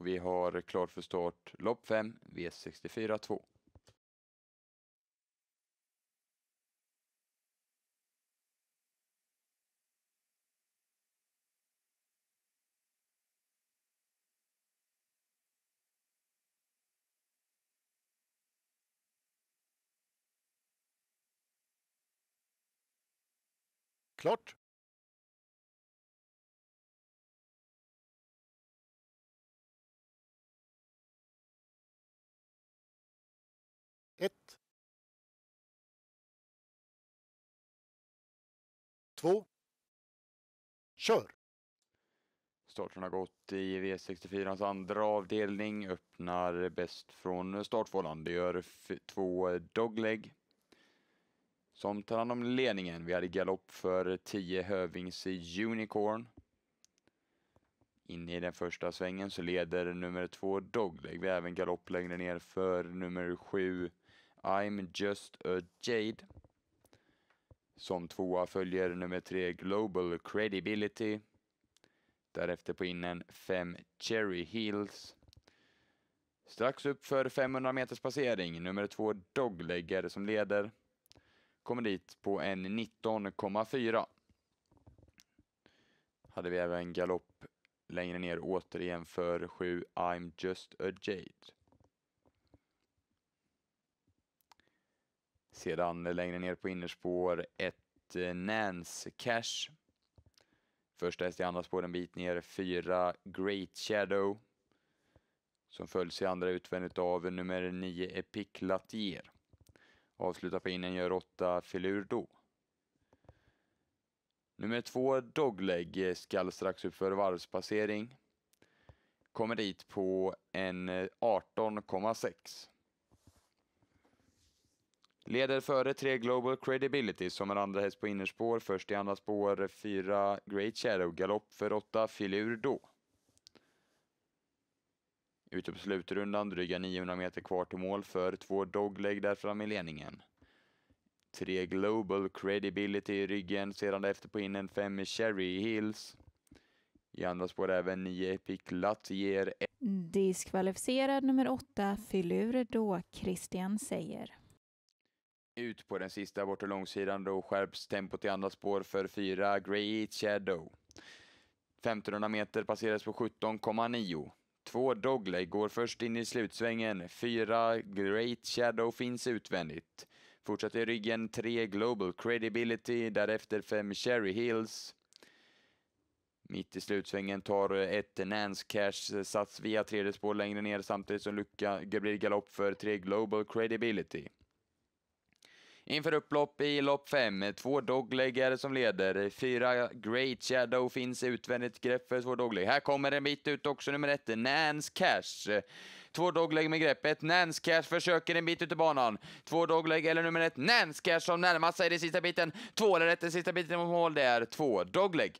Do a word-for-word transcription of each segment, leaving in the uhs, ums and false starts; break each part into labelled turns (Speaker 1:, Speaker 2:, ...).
Speaker 1: vi har klart för start lopp fem, V sextiofyra två.
Speaker 2: Klart. Ett. Två. Kör.
Speaker 1: Starten har gått i V sextiofyrans andra avdelning. Öppnar bäst från startfållan. Det gör två dogleg som tar hand om ledningen. Vi hade galopp för tio Hövings Unicorn. In i den första svängen så leder nummer två dogleg. Vi har även galopp längre ner för nummer sju I'm Just a Jade. Som tvåa följer nummer tre Global Credibility. Därefter på innen fem Cherry Hills. Strax upp för femhundra meters passering. Nummer två dogleg är det som leder. Kommer dit på en nitton komma fyra. Hade vi även galopp längre ner återigen för sju I'm Just a Jade. Sedan längre ner på innerspår ett Nance Cash. Första häst i andra spår en bit ner fyra Great Shadow. Som följs i andra utvändigt av nummer nio Epic Latier. Avslutar på innen gör åtta Filur då. Nummer två dogleg skall strax upp för varvspassering. Kommer dit på en arton komma sex. Leder före tre Global Credibility som är andra häst på innerspår. Först i andra spår fyra Great Shadow. Galopp för åtta Filur då. Ute på slutrundan dryga niohundra meter kvar till mål för två dogleg där fram i ledningen. tre Global Credibility i ryggen, sedan efter på innen fem Cherry Hills. I andra spår även nio Epic Latier.
Speaker 3: Diskvalificerad nummer åtta Filur då, Christian säger.
Speaker 1: Ut på den sista borta långsidan då skärps tempot i andra spår för fyra Great Shadow. femtonhundra meter passeras på sjutton komma nio. Två dogleg går först in i slutsvängen. Fyra Great Shadow finns utvändigt. Fortsätter i ryggen tre Global Credibility. Därefter fem Cherry Hills. Mitt i slutsvängen tar ett Nance Cash sats via tredje spår längre ner. Samtidigt som lucka blir galopp för tre Global Credibility. Inför upplopp i lopp fem. Två dogleg är det som leder. Fyra Great Shadow finns utvändigt grepp för två dogleg. Här kommer en bit ut också nummer ett. Nance Cash. Två dogleg med greppet. Nance Cash försöker en bit ut i banan. Två dogleg eller nummer ett. Nance Cash som närmar sig den sista biten. Två eller ett den sista biten mot mål. Det är två dogleg.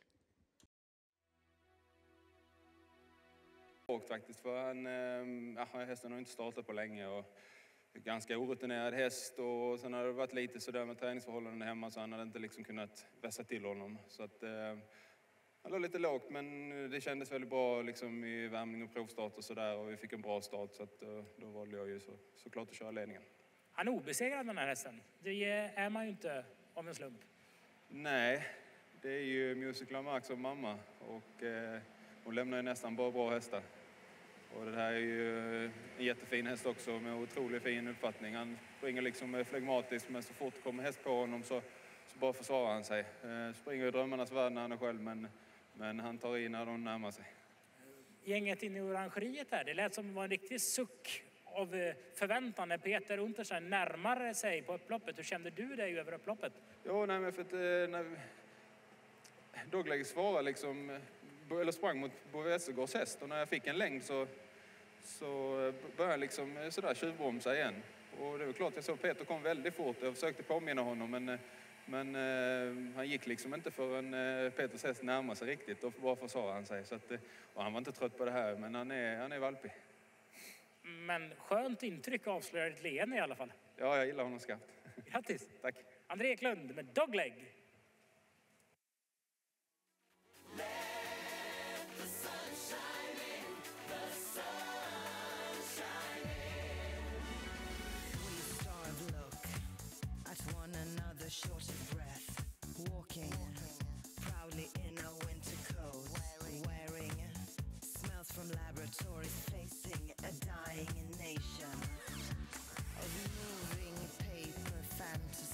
Speaker 4: Och faktiskt för han, ja, hästen har inte startat på länge och ganska orutinerad häst och sen har det varit lite sådär med träningsförhållanden hemma så han hade inte liksom kunnat vässa till honom. Så att eh, han låg lite lågt men det kändes väldigt bra liksom i värmning och provstart och sådär och vi fick en bra start så att eh, då valde jag ju så, såklart att köra ledningen.
Speaker 5: Han är obesegrad den här hästen. Det är man ju inte av en slump.
Speaker 4: Nej, det är ju Musical Max och mamma och eh, hon lämnar ju nästan bara bra hästar. Och det här är ju en jättefin häst också med otroligt fin uppfattning. Han springer liksom flegmatiskt men så fort det kommer häst på honom så, så bara försvarar han sig. Eh, springer i drömmarnas värld när han är själv men, men han tar i när de närmar sig.
Speaker 5: Gänget inne i orangeriet här, det lät som det var en riktig suck av förväntan när Peter Untersen närmar sig på upploppet. Hur kände du dig över upploppet?
Speaker 4: Jo, nej men för att eh, när dogleg svarade liksom eller sprang mot Bovesegårds häst och när jag fick en längd så, så började jag liksom sådär tjuvbromsa igen. Och det var klart jag såg Peter kom väldigt fort. Jag försökte påminna honom men, men eh, han gick liksom inte förrän eh, Peters häst närmade sig riktigt och bara försvarade han sig. Så att, och han var inte trött på det här men han är, han är valpig.
Speaker 5: Men skönt intryck avslöjar ett leende i alla fall.
Speaker 4: Ja, jag gillar honom skarpt.
Speaker 5: Grattis!
Speaker 4: Tack!
Speaker 5: André Eklund med dogleg.
Speaker 6: Let the sun shine in, the sun. never short of breath. Walking proudly in a winter coat. Wearing smells from laboratories, facing a dying nation of moving paper fantasy.